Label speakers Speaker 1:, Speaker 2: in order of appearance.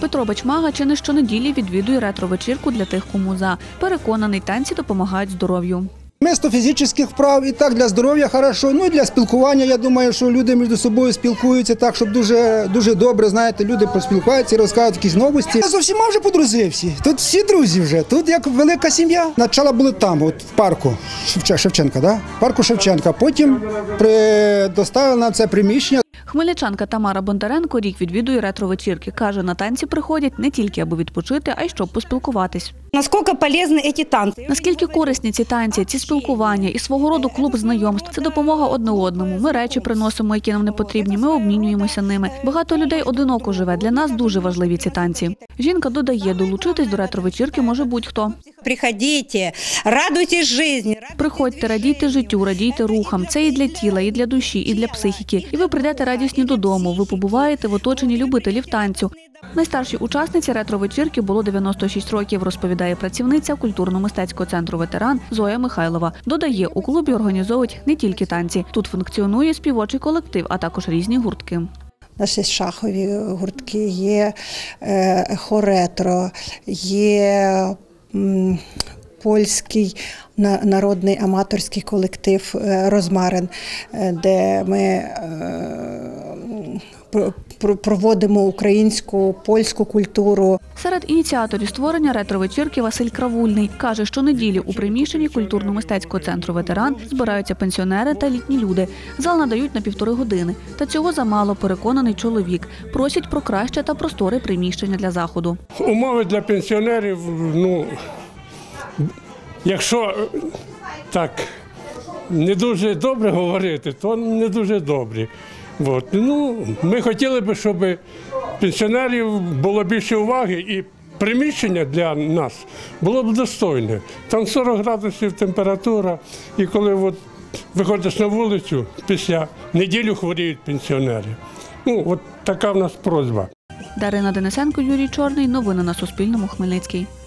Speaker 1: Дмитро Бачмага чи не щонеділі відвідує ретро-вечірку для тих, кому за. Переконаний, танці допомагають здоров'ю.
Speaker 2: Вместо фізичних вправ і так для здоров'я хорошо, ну і для спілкування, я думаю, що люди між собою спілкуються так, щоб дуже добре, знаєте, люди поспілкуються і розкажуть якісь новості. Я зовсім вже подрузився, тут всі друзі вже, тут як велика сім'я. Начало були там, от в парку Шевченка, да? Парку Шевченка, потім доставили нам це приміщення.
Speaker 1: Хмельничанка Тамара Бондаренко рік відвідує ретро-вечірки. Каже, на танці приходять не тільки аби відпочити, а й щоб поспілкуватись.
Speaker 3: Наскільки полезні ці танці?
Speaker 1: Наскільки корисні ці танці, ці спілкування і свого роду клуб знайомств – це допомога одне одному. Ми речі приносимо, які нам не потрібні, ми обмінюємося ними. Багато людей одиноко живе, для нас дуже важливі ці танці. Жінка додає, долучитись до ретро-вечірки може будь-хто.
Speaker 3: Приходіть, радуйтесь житті.
Speaker 1: Приходьте, радійте життю, радійте рухам. Це і для тіла, і для душі, і для психіки. І ви прийдете радісні додому, ви побуваєте в оточенні любителів танцю. Найстаршій учасниці ретро-вечірки було 96 років, розповідає працівниця культурно-мистецького центру «Ветеран» Зоя Михайлова. Додає, у клубі організовують не тільки танці. Тут функціонує співочий колектив, а також різні гуртки.
Speaker 4: У нас є шахові гуртки, є хоретро, є польський народний аматорський колектив «Розмарин», де ми проводимо українську, польську культуру.
Speaker 1: Серед ініціаторів створення ретро-вечірки Василь Кравульний. Каже, що неділі у приміщенні культурно-мистецького центру «Ветеран» збираються пенсіонери та літні люди. Зал надають на 1,5 години. Та цього замало, переконаний чоловік. Просять про краще та просторе приміщення для заходу.
Speaker 5: Умови для пенсіонерів, якщо так не дуже добре говорити, то не дуже добрі. Ми хотіли б, щоб пенсіонерів було більше уваги і приміщення для нас було б достойне. Там 40 градусів температура, і коли виходиш на вулицю, після неділю хворіють пенсіонери. Така в нас просьба.
Speaker 1: Дарина Денисенко, Юрій Чорний. Новини на Суспільному. Хмельницький.